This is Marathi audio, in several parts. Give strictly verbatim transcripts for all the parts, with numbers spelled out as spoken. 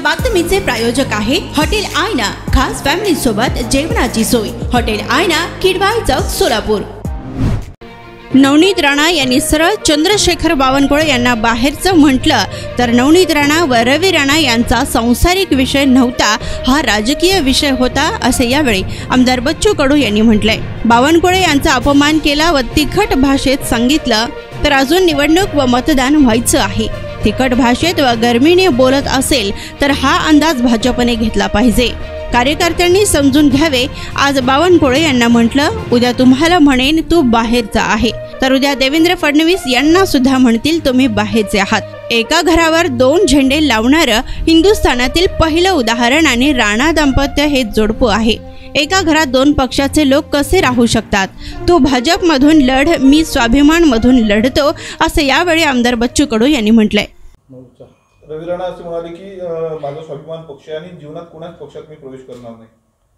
बातमीचे प्रायोजक आहे हॉटेल आयना, खास फॅमिली सोबत जेवणाची सोय। हॉटेल आयना, किडवाई चौक, सोलापूर। नवनीत राणा यांनी सरळ चंद्रशेखर बावनकुळे यांना बाहेरचं म्हटलं तर नवनीत राणा व रवी राणा यांचा सांसारिक विषय नव्हता, हा राजकीय विषय होता, असे यावेळी आमदार बच्चू कडू यांनी म्हटलंय। बावनकुळे यांचा अपमान केला व तिखट भाषेत सांगितलं तर अजून निवडणूक व मतदान व्हायचं आहे। तिखट भाषेत व गर्मीने बोलत असेल तर हा अंदाज भाजपने घेतला पाहिजे। कार्यकर्त्यांनी समजून घ्यावे। आज बावनकुळे यांना म्हटलं, उद्या तुम्हाला म्हणेन तू बाहेरचा आहे, तर उद्या देवेंद्र फडणवीस यांना सुद्धा म्हणतील तुम्ही बाहेरचे आहात। एका घरावर दोन झेंडे लावणारं हिंदुस्थानातील पहिलं उदाहरण आणि राणा दाम्पत्य हे जोडपं आहे। एका घरात दोन पक्षाचे लोक कसे राहू शकतात? तू भाजप मधून लढ, मी स्वाभिमान मधून लढतो, असे यावेळी आमदार बच्चू कडू यांनी म्हटलंय। रवी राणा असे म्हणाले की माझा स्वाभिमान पक्ष आहे आणि जीवनात कोणाच पक्षात मी प्रवेश करणार नाही।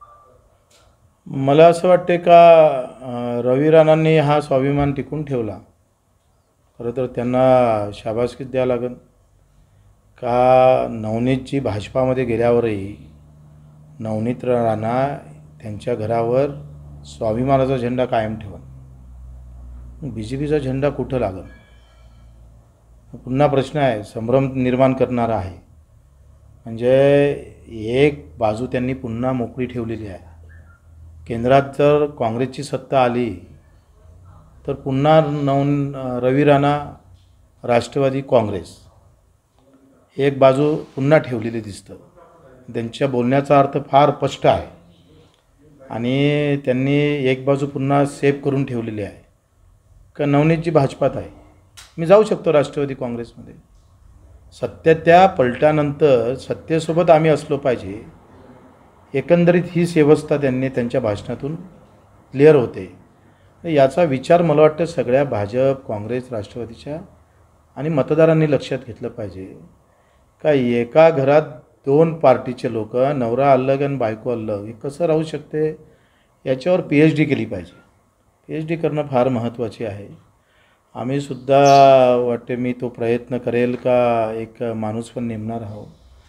मला असं वाटते का रवी राणांनी हा स्वाभिमान टिकून ठेवला, खरं तर त्यांना शाबासकी द्यावं लागेल। का नवनीतजी भाजपामध्ये गेल्यावरही नवनीत राणा त्यांच्या घरावर स्वाभिमानाचा झेंडा कायम ठेवा, बी जे पीचा झेंडा कुठं लागेल? पुन्हा प्रश्न आहे, संभ्रम निर्माण करणारा आहे। म्हणजे एक बाजू त्यांनी पुन्हा मोकळी ठेवलेली आहे। केंद्रात जर काँग्रेसची सत्ता आली तर पुन्हा नवन रवी राणा, राष्ट्रवादी काँग्रेस एक बाजू पुन्हा ठेवलेली दिसतं। त्यांच्या बोलण्याचा अर्थ फार स्पष्ट आहे आणि त्यांनी एक बाजू पुन्हा सेफ करून ठेवलेली आहे का नवनीतजी भाजपात आहे, मी जाऊ शकतो राष्ट्रवादी काँग्रेसमध्ये। सत्तेच्या पलटानंतर सत्तेसोबत आम्ही असलो पाहिजे, एकंदरीत ही व्यवस्था त्यांनी त्यांच्या भाषणातून क्लिअर होते। याचा विचार मला वाटतं सगळ्या भाजप, काँग्रेस, राष्ट्रवादीच्या आणि मतदारांनी लक्षात घेतलं पाहिजे का एका घरात दोन पार्टीचे लोक, नवरा अलग आणि बायको अलग, हे कसं राहू शकते? याच्यावर पी एच डी केली पाहिजे। पी एच डी करणं फार महत्त्वाचे आहे। आम्ही सुद्धा वाटते मी तो प्रयत्न करेल का एक माणूस पण नेमणार आहोत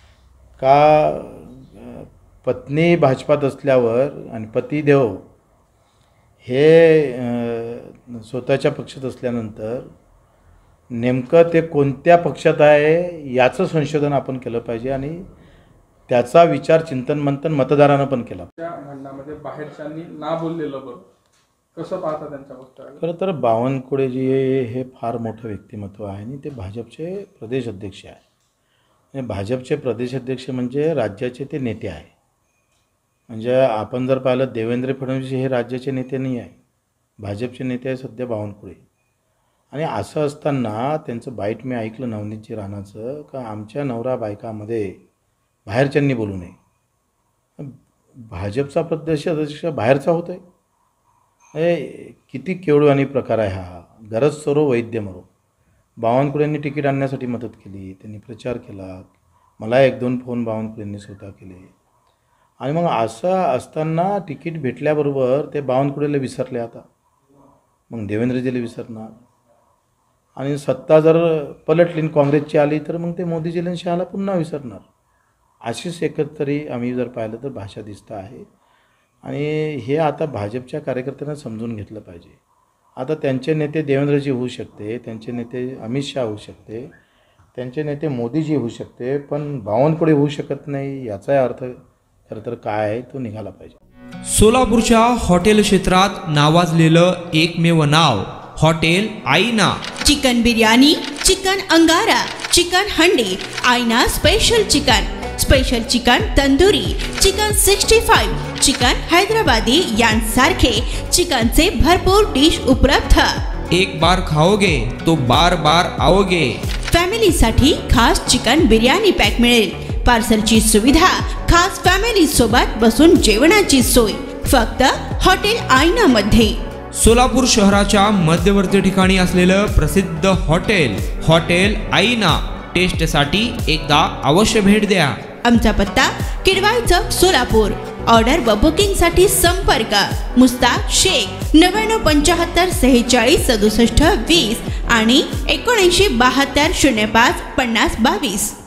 का पत्नी भाजपात असल्यावर आणि पतिदेव हे स्वतःच्या पक्षात असल्यानंतर नेमकं ते कोणत्या पक्षात आहे याचं संशोधन आपण केलं पाहिजे आणि त्याचा विचार चिंतन मंथन मतदारांना पण केला। त्या म्हणण्यामध्ये बाहेरच्यांनी ना बोललेलं बरं कसं पाहता त्यांच्या वक्तव्याला? खरं तर बावनकुळे जी हे फार मोठं व्यक्तिमत्व आहे आणि ते भाजपचे प्रदेश अध्यक्ष आहे। आणि भाजपचे प्रदेश अध्यक्ष म्हणजे राज्याचे ते नेते आहे। म्हणजे आपण जर पाहिलं देवेंद्र फडणवीस हे राज्याचे नेते नाही आहे, भाजपचे नेते आहे सध्या बावनकुळे। आणि असं असताना त्यांचं बाईट मी ऐकलं नवनीतजी राणाचं का आमच्या नवरा बायकामध्ये बाहेरच्यांनी बोलू नये। भाजपचा प्रदेश अध्यक्ष बाहेरचा होत आहे, किती केवळवाणी प्रकार आहे हा। गरज सरो वैद्य मरो। बावनकुळेंनी तिकीट आणण्यासाठी मदत केली, त्यांनी प्रचार केला, मला एक दोन फोन बावनकुळेंनी स्वतः केले। आणि मग असं असताना तिकीट भेटल्याबरोबर ते बावनकुळेला विसरले, आता मग देवेंद्रजीला विसरणार आणि सत्ता जर पलटली काँग्रेसची आली तर मग ते मोदीजीला आणि शहाला पुन्हा विसरणार। अशीच एकतरी आम्ही जर पाहिलं तर भाषा दिसतं आहे आणि हे आता भाजपच्या कार्यकर्त्यांना समजून घेतलं पाहिजे। आता त्यांचे नेते देवेंद्रजी होऊ शकते, त्यांचे नेते अमित शहा होऊ शकते, त्यांचे नेते मोदीजी होऊ शकते, पण बावनकुळे होऊ शकत नाही। याचा अर्थ खरं तर काय आहे तो निघाला पाहिजे। सोलापूरच्या हॉटेल क्षेत्रात नावाजलेलं एकमेव नाव hotel Aaina. Chicken biryani, chicken angara, chicken handi, Aaina special chicken, special chicken tandoori, chicken sixty five, chicken Hyderabadi यांसारखे चिकनचे भरपूर डिश उपलब्ध। एक बार खाओगे तो बार बार आओगे। फॅमिलीसाठी खास चिकन बिर्याणी पॅक मिळेल, पार्सलची सुविधा, खास फॅमिली सोबत बसून जेवणाची सोय, फक्त हॉटेल आईना मध्ये। सोलापूर शहराच्या मध्यवर्ती ठिकाणी असलेलं प्रसिद्ध हॉटेल हॉटेल आईना टेस्टसाठी एकदा अवश्य भेट द्या। आमचा पत्ता किडवाई चौक, सोलापूर। ऑर्डर व बुकिंग साठी संपर्क मुस्ताक शेख नव्याण्णव पंच्याहत्तर सेहेचाळीस सदुसष्ट वीस आणि एकोणऐंशी बहात्तर शून्य पाच पन्नास बावीस।